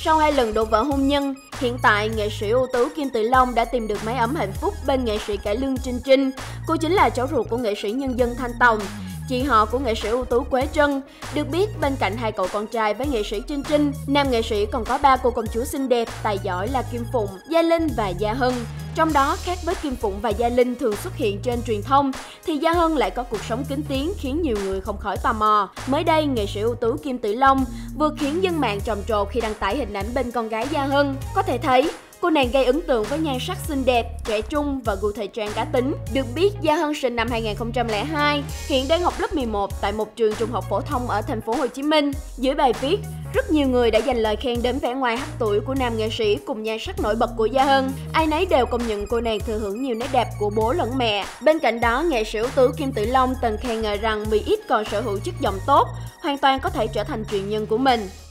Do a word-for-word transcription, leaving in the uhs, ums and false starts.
Sau hai lần đổ vỡ hôn nhân, hiện tại nghệ sĩ ưu tú Kim Tử Long đã tìm được mái ấm hạnh phúc bên nghệ sĩ cải lương Trinh Trinh. Cô chính là cháu ruột của nghệ sĩ nhân dân Thanh Tòng, chị họ của nghệ sĩ ưu tú Quế Trân. Được biết, bên cạnh hai cậu con trai với nghệ sĩ Trinh Trinh, nam nghệ sĩ còn có ba cô công chúa xinh đẹp, tài giỏi là Kim Phụng, Gia Linh và Gia Hân. Trong đó, khác với Kim Phụng và Gia Linh thường xuất hiện trên truyền thông, thì Gia Hân lại có cuộc sống kín tiếng khiến nhiều người không khỏi tò mò. Mới đây, nghệ sĩ ưu tú Kim Tử Long vừa khiến dân mạng trầm trồ khi đăng tải hình ảnh bên con gái Gia Hân. Có thể thấy, cô nàng gây ấn tượng với nhan sắc xinh đẹp, trẻ trung và gu thời trang cá tính. Được biết, Gia Hân sinh năm hai nghìn không trăm lẻ hai, hiện đang học lớp mười một tại một trường trung học phổ thông ở thành phố Hồ Chí Minh. Dưới bài viết, rất nhiều người đã dành lời khen đến vẻ ngoài hắt tuổi của nam nghệ sĩ cùng nhan sắc nổi bật của Gia Hân. Ai nấy đều công nhận cô nàng thừa hưởng nhiều nét đẹp của bố lẫn mẹ. Bên cạnh đó, nghệ sĩ ưu tú Kim Tử Long từng khen ngợi rằng Mỹ X còn sở hữu chất giọng tốt, hoàn toàn có thể trở thành truyền nhân của mình.